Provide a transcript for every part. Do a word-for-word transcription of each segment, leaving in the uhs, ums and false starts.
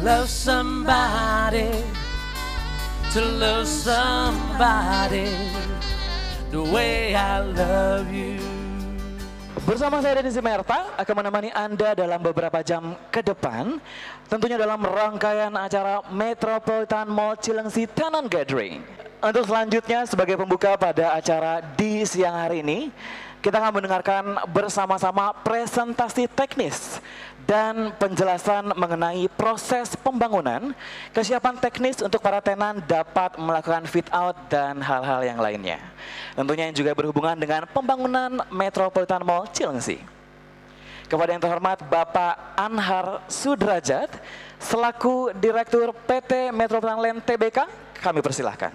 love somebody, to love somebody the way I love you. Bersama saya Denny Simerta akan menemani Anda dalam beberapa jam ke depan, tentunya dalam rangkaian acara Metropolitan Mall Cileungsi Tenant Gathering. Untuk selanjutnya sebagai pembuka pada acara di siang hari ini, kita akan mendengarkan bersama-sama presentasi teknis dan penjelasan mengenai proses pembangunan, kesiapan teknis untuk para tenan dapat melakukan fit out dan hal-hal yang lainnya. Tentunya yang juga berhubungan dengan pembangunan Metropolitan Mall Cileungsi. Kepada yang terhormat Bapak Anhar Sudrajat, selaku Direktur P T Metropolitan Land T B K, kami persilahkan.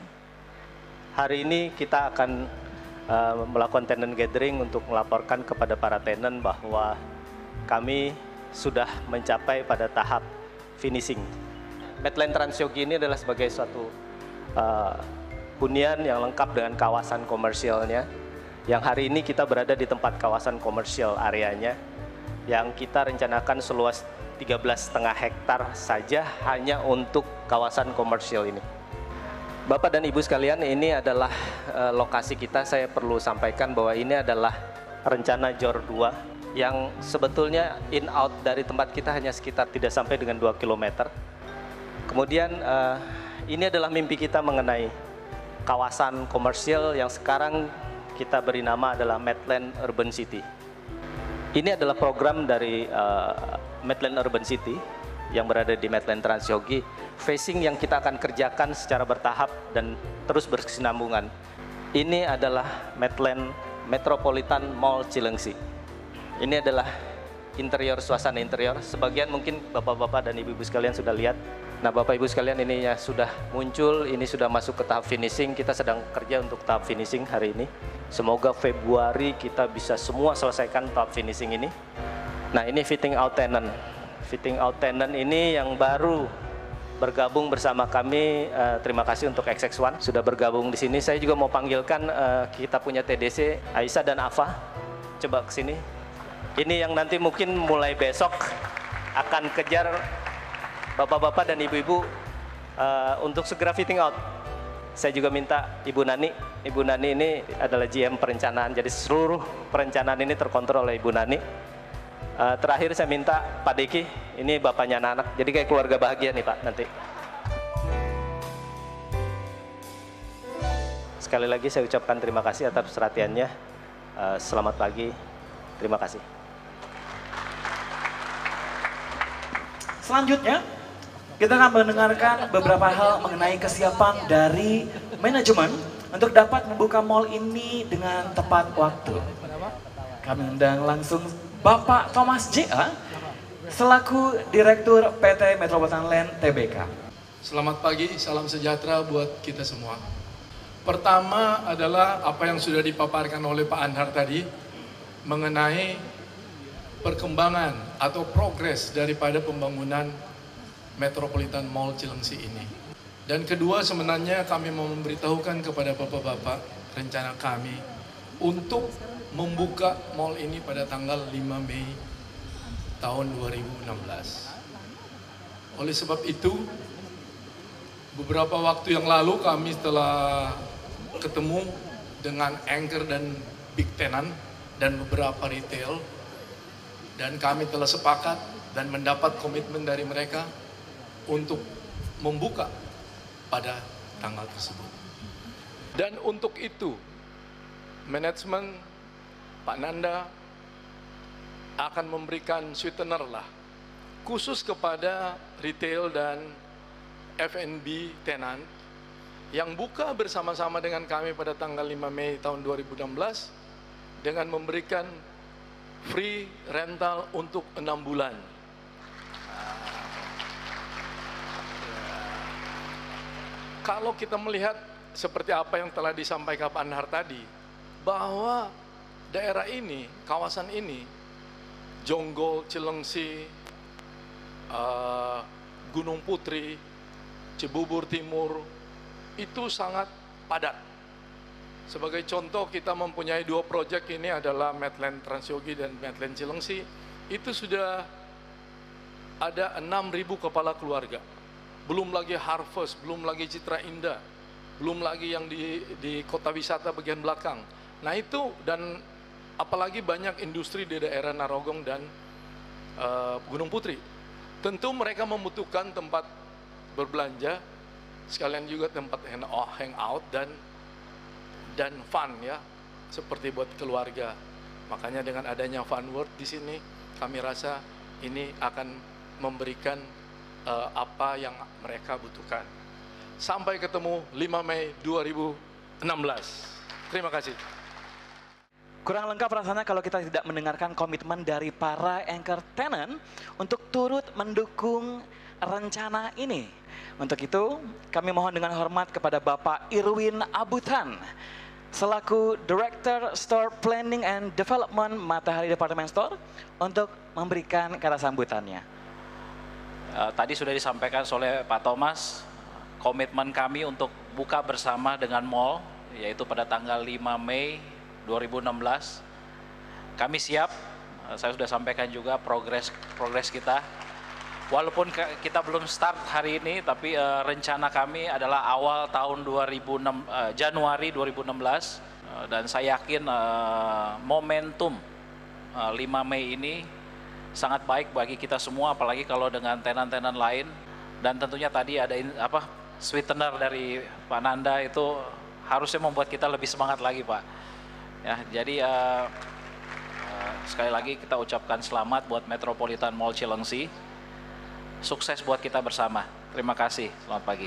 Hari ini kita akan uh, melakukan tenant gathering untuk melaporkan kepada para tenant bahwa kami sudah mencapai pada tahap finishing. Metland Transyogi ini adalah sebagai suatu uh, hunian yang lengkap dengan kawasan komersialnya, yang hari ini kita berada di tempat kawasan komersial areanya, yang kita rencanakan seluas tiga belas koma lima hektar saja hanya untuk kawasan komersial ini. Bapak dan Ibu sekalian, ini adalah uh, lokasi kita. Saya perlu sampaikan bahwa ini adalah rencana Jor dua yang sebetulnya in out dari tempat kita hanya sekitar tidak sampai dengan dua kilometer. Kemudian uh, ini adalah mimpi kita mengenai kawasan komersial yang sekarang kita beri nama adalah Metland Urban City. Ini adalah program dari uh, Metland Urban City yang berada di Metland Transyogi, facing yang kita akan kerjakan secara bertahap dan terus berkesinambungan. Ini adalah Metland Metropolitan Mall Cileungsi. Ini adalah interior, suasana interior. Sebagian mungkin bapak-bapak dan ibu-ibu sekalian sudah lihat. Nah, bapak ibu sekalian, ini ya sudah muncul, ini sudah masuk ke tahap finishing. Kita sedang kerja untuk tahap finishing hari ini. Semoga Februari kita bisa semua selesaikan tahap finishing ini. Nah, ini fitting out tenant. Fitting out tenant ini yang baru bergabung bersama kami. Uh, terima kasih untuk X X satu sudah bergabung di sini. Saya juga mau panggilkan uh, kita punya T D C Aisyah dan Afa. Coba ke sini. Ini yang nanti mungkin mulai besok akan kejar bapak-bapak dan ibu-ibu uh, untuk segera fitting out. Saya juga minta Ibu Nani. Ibu Nani ini adalah G M perencanaan, jadi seluruh perencanaan ini terkontrol oleh Ibu Nani. Uh, terakhir saya minta Pak Diki, ini bapaknya anak-anak, jadi kayak keluarga bahagia nih Pak nanti. Sekali lagi saya ucapkan terima kasih atas perhatiannya. Uh, selamat pagi, terima kasih. Selanjutnya, kita akan mendengarkan beberapa hal mengenai kesiapan dari manajemen untuk dapat membuka mall ini dengan tepat waktu. Kami undang langsung Bapak Thomas J A selaku Direktur P T Metropolitan Land T B K. Selamat pagi, salam sejahtera buat kita semua. Pertama adalah apa yang sudah dipaparkan oleh Pak Anhar tadi mengenai perkembangan atau progres daripada pembangunan Metropolitan Mall Cileungsi ini. Dan kedua, sebenarnya kami mau memberitahukan kepada bapak-bapak rencana kami untuk membuka mall ini pada tanggal lima Mei tahun dua ribu enam belas. Oleh sebab itu, beberapa waktu yang lalu kami telah ketemu dengan anchor dan big tenant dan beberapa retail, dan kami telah sepakat dan mendapat komitmen dari mereka untuk membuka pada tanggal tersebut. Dan untuk itu, manajemen Pak Nanda akan memberikan sweetener lah, khusus kepada retail dan F and B tenant yang buka bersama-sama dengan kami pada tanggal lima Mei tahun dua ribu enam belas dengan memberikan free rental untuk enam bulan. Kalau kita melihat seperti apa yang telah disampaikan Pak Anhar tadi, bahwa daerah ini, kawasan ini, Jonggol, Cileungsi, uh, Gunung Putri, Cibubur Timur, itu sangat padat. Sebagai contoh, kita mempunyai dua proyek ini adalah Metland Transyogi dan Metland Cileungsi. Itu sudah ada enam ribu kepala keluarga. Belum lagi Harvest, belum lagi Citra Indah, belum lagi yang di, di kota wisata bagian belakang. Nah itu, dan apalagi banyak industri di daerah Narogong dan uh, Gunung Putri. Tentu mereka membutuhkan tempat berbelanja, sekalian juga tempat hangout dan dan fun ya, seperti buat keluarga. Makanya dengan adanya Fun World di sini, kami rasa ini akan memberikan uh, apa yang mereka butuhkan. Sampai ketemu lima Mei dua ribu enam belas. Terima kasih. Kurang lengkap rasanya kalau kita tidak mendengarkan komitmen dari para anchor tenant untuk turut mendukung rencana ini. Untuk itu, kami mohon dengan hormat kepada Bapak Irwin Abutan, selaku Director Store Planning and Development Matahari Department Store, untuk memberikan kata sambutannya. Uh, tadi sudah disampaikan oleh Pak Thomas, komitmen kami untuk buka bersama dengan mall, yaitu pada tanggal lima Mei dua ribu enam belas. Kami siap, uh, saya sudah sampaikan juga progres progres kita. Walaupun kita belum start hari ini, tapi uh, rencana kami adalah awal tahun dua ribu enam, uh, Januari dua ribu enam belas, uh, dan saya yakin uh, momentum uh, lima Mei ini sangat baik bagi kita semua, apalagi kalau dengan tenan-tenan lain. Dan tentunya tadi ada in, apa sweetener dari Pak Nanda itu harusnya membuat kita lebih semangat lagi, Pak. Ya, jadi uh, uh, sekali lagi kita ucapkan selamat buat Metropolitan Mall Cileungsi. Sukses buat kita bersama. Terima kasih. Selamat pagi.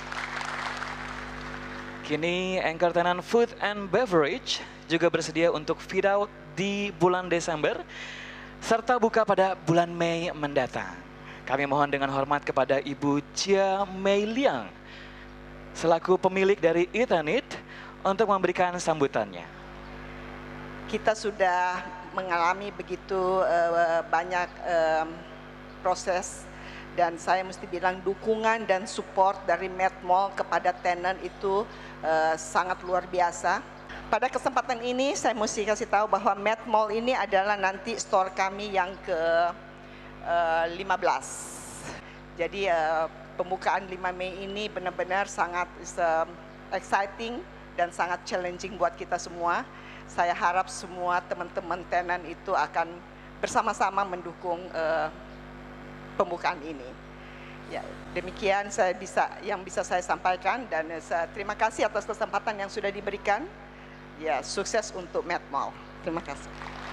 Kini anchor tenant Food and Beverage juga bersedia untuk fit out di bulan Desember serta buka pada bulan Mei mendatang. Kami mohon dengan hormat kepada Ibu Chia Mei Liang selaku pemilik dari Tenant untuk memberikan sambutannya. Kita sudah mengalami begitu uh, banyak um, proses, dan saya mesti bilang dukungan dan support dari Met Mall kepada tenant itu uh, sangat luar biasa. Pada kesempatan ini saya mesti kasih tahu bahwa Met Mall ini adalah nanti store kami yang ke uh, lima belas. Jadi uh, pembukaan lima Mei ini benar-benar sangat uh, exciting dan sangat challenging buat kita semua. Saya harap semua teman-teman tenant itu akan bersama-sama mendukung uh, pembukaan ini. Ya, demikian saya bisa yang bisa saya sampaikan, dan saya terima kasih atas kesempatan yang sudah diberikan. Ya, sukses untuk Met Mall. Terima kasih.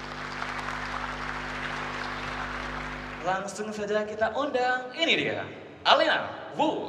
Langsung saja kita undang, ini dia, Alina Wu.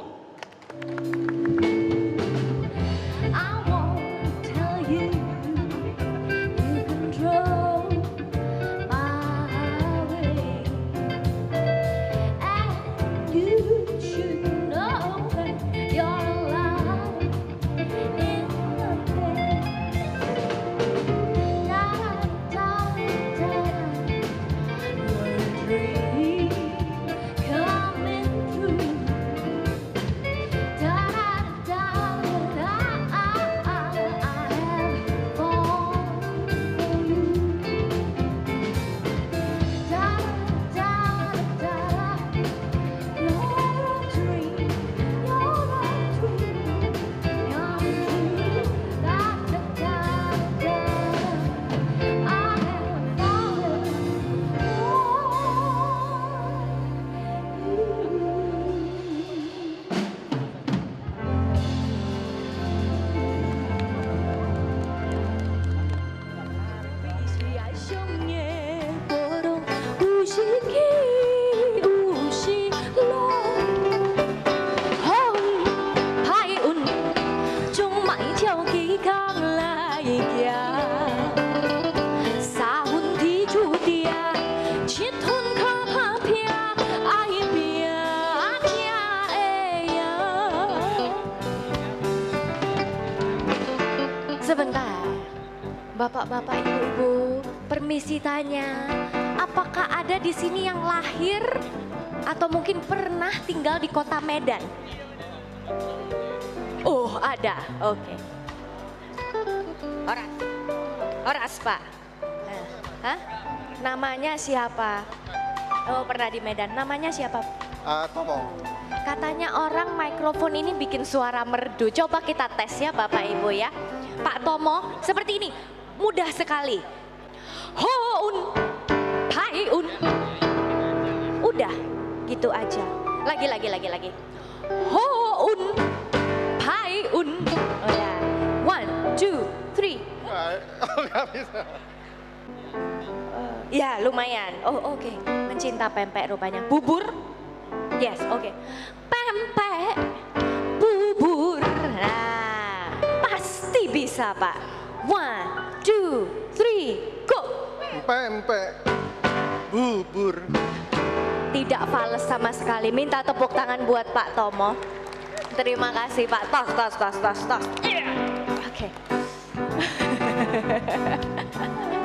Sebentar, bapak-bapak, ibu-ibu, permisi tanya, apakah ada di sini yang lahir atau mungkin pernah tinggal di kota Medan? Oh, ada, oke. Okay. Oras, oras Pak. Hah? Namanya siapa? Oh, pernah di Medan. Namanya siapa? Uh, Tomo. Katanya orang mikrofon ini bikin suara merdu. Coba kita tes ya Bapak Ibu ya. Pak Tomo, seperti ini. Mudah sekali. Houn, paiun. Udah, gitu aja. Lagi, lagi, lagi, lagi. Houn, paiun. Oh ya. One, two, three. Oh, nggak bisa. Ya, lumayan. Oh, oke. Okay. Mencinta pempek rupanya. Bubur? Yes, oke. Okay. Pempek, bubur. Nah, pasti bisa, Pak. One, two, three, go. Pempek, bubur. Tidak fales sama sekali. Minta tepuk tangan buat Pak Tomo. Terima kasih, Pak. Tos, tos, tos, tos, tos. Yeah. Oke. Okay.